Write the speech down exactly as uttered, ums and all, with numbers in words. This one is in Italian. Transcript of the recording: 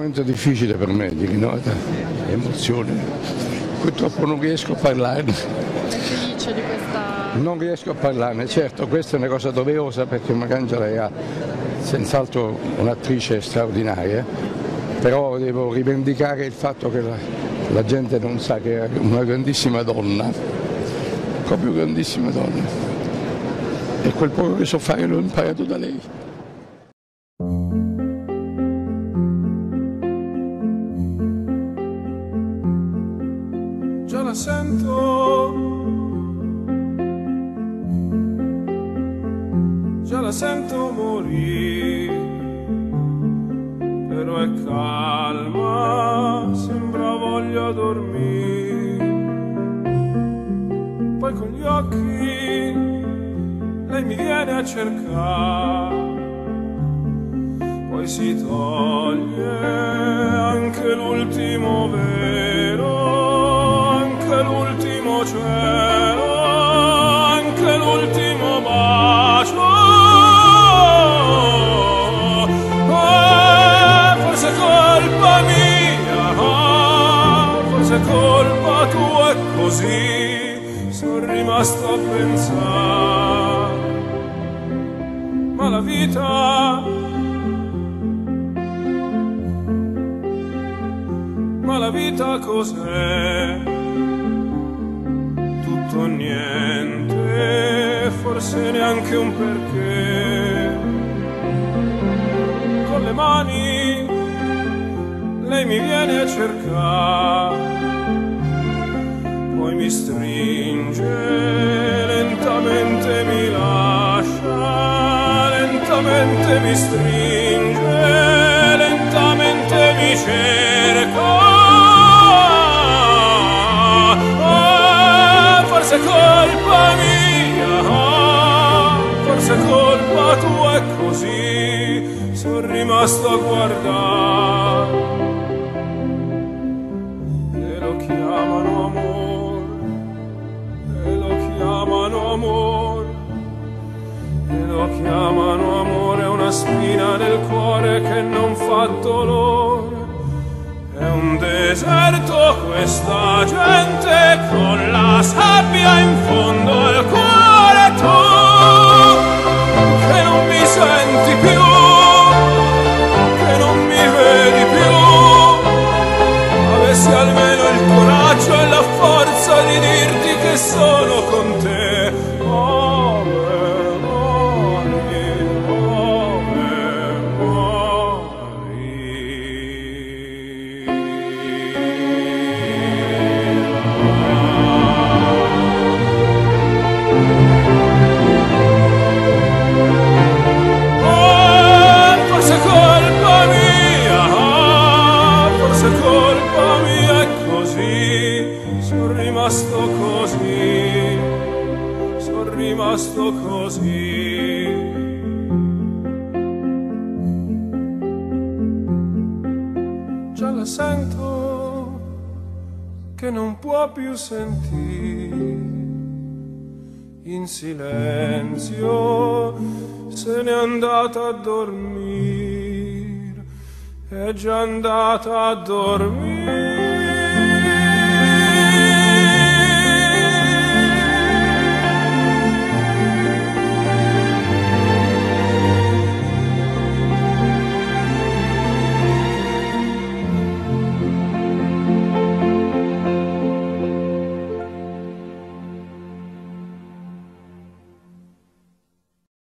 momento difficile per me, di rinnovata emozione. Purtroppo non riesco a parlarne. Sei felice di questa... Non riesco a parlarne, certo, questa è una cosa doverosa perché Mariangela era senz'altro un'attrice straordinaria, però devo rivendicare il fatto che la, la gente non sa che era una grandissima donna, proprio grandissima donna. E quel poco che so fare l'ho imparato da lei. Già la sento, già la sento morire, però è calma, sembra voglia dormire. Poi con gli occhi lei mi viene a cercare, poi si toglie anche l'ultimo velo, anche l'ultimo cielo, anche l'ultimo bacio. Eh, forse è colpa mia, forse è colpa tua, è così, sono rimasto a pensare. Ma la vita, ma la vita cos'è? Tutto o niente, forse neanche un perché. Con le mani lei mi viene a cercare, poi mi stringe, lentamente mi lascia, lentamente mi stringe, lentamente mi cerca. Forse è colpa mia, forse è colpa tua, è così, sono rimasto a guardare. E lo chiamano amore, e lo chiamano amore, e lo chiamano amore, una spina nel cuore che non fa dolore. È un deserto questa gente con la sabbia in fondo al cuore, tu che non mi senti più, che non mi vedi più, avessi almeno il coraggio e la forza di dirti che sono con te. Rimasto così, sono rimasto così. Già la sento che non può più sentire, in silenzio se n'è andata a dormire, è già andata a dormire.